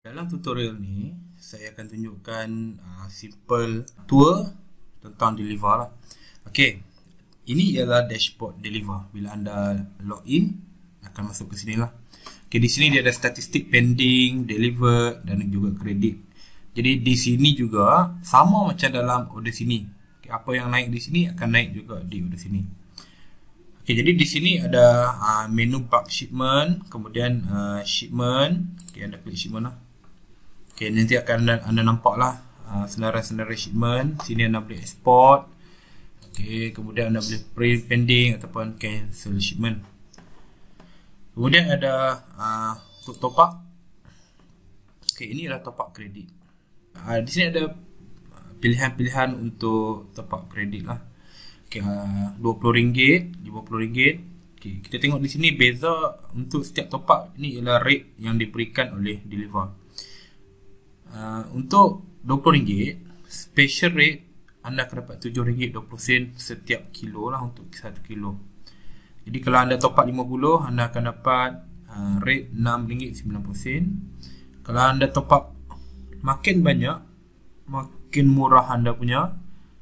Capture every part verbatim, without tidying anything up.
Dalam tutorial ni, saya akan tunjukkan uh, simple tour tentang Deliver lah. Okey, ini ialah dashboard Deliver. Bila anda login, akan masuk ke sini lah. Okey, di sini dia ada statistik pending, deliver dan juga kredit. Jadi di sini juga sama macam dalam order sini. Okay, apa yang naik di sini akan naik juga di order sini. Okey, jadi di sini ada uh, menu bulk shipment, kemudian uh, shipment. Okey, anda klik shipment lah. Okay, nanti akan anda, anda nampak lah uh, senarai-senarai shipment. Sini anda boleh export. Okay, kemudian anda boleh print pending ataupun cancel shipment. Kemudian ada uh, untuk top up. Okay, ini adalah top up kredit. Uh, di sini ada pilihan-pilihan untuk top up kredit lah. Okay, uh, dua puluh ringgit, lima puluh ringgit. Okay, kita tengok di sini beza untuk setiap top up. Ini ialah rate yang diberikan oleh Deliver. Uh, untuk dua puluh ringgit special rate anda akan dapat tujuh ringgit dua puluh sen setiap kilo lah untuk satu kilo. Jadi kalau anda top up lima puluh, anda akan dapat uh, rate enam ringgit sembilan puluh sen. Kalau anda top up makin banyak, makin murah anda punya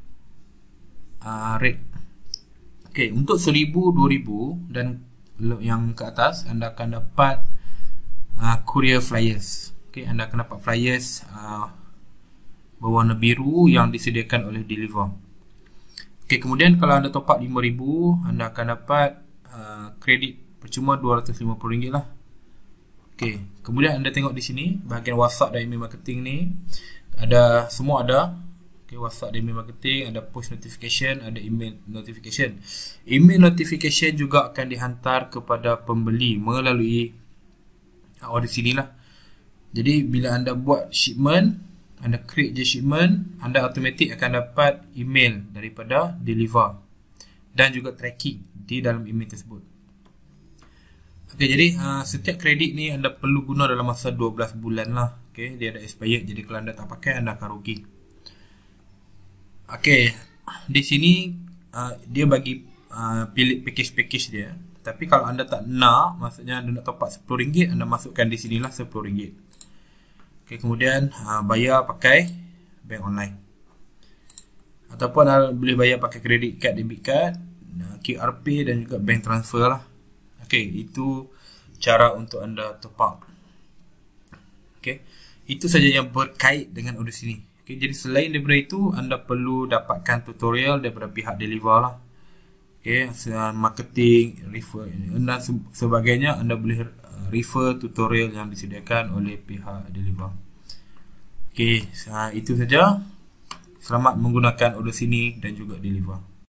uh, rate. Okay, untuk seribu, dua ribu dan yang ke atas, anda akan dapat uh, courier flyers. Okay, anda akan dapat flyers uh, berwarna biru yang disediakan oleh Deliver. Okay, kemudian kalau anda top up lima ribu, anda akan dapat uh, kredit percuma dua ratus lima puluh ringgit lah. Okay, kemudian anda tengok di sini bahagian WhatsApp dan email marketing ni ada, semua ada. Okay, WhatsApp dan email marketing, ada push notification, ada email notification. Email notification juga akan dihantar kepada pembeli melalui uh, order sini lah. Jadi bila anda buat shipment, anda create je shipment, anda automatik akan dapat email daripada Deliver dan juga tracking di dalam email tersebut. Okey, jadi uh, setiap kredit ni anda perlu guna dalam masa dua belas bulan lah. Okey, dia ada expired, jadi kalau anda tak pakai anda akan rugi. Okey, di sini uh, dia bagi uh, pilih package-package dia. Tapi kalau anda tak nak, maksudnya anda nak top up sepuluh ringgit, anda masukkan di sinilah sepuluh ringgit. Okay, kemudian uh, bayar pakai bank online ataupun uh, boleh bayar pakai credit card, debit card, uh, Q R Pay dan juga bank transfer lah. Okay, itu cara untuk anda top up. Okay, itu saja yang berkait dengan order sini. Okay, jadi selain daripada itu, anda perlu dapatkan tutorial daripada pihak Deliver lah. Okay, marketing, refer dan sebagainya, anda boleh refer tutorial yang disediakan oleh pihak Deliver. Okey, itu saja. Selamat menggunakan order sini dan juga Deliver.